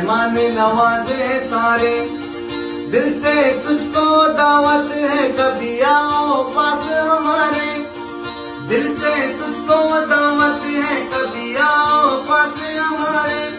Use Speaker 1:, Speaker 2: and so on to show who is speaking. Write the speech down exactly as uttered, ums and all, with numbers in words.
Speaker 1: मेहमान नवाजे सारे, दिल से तुझको दावत है कभी आओ पास हमारे, दिल से तुझको दावत है कभी आओ पास हमारे।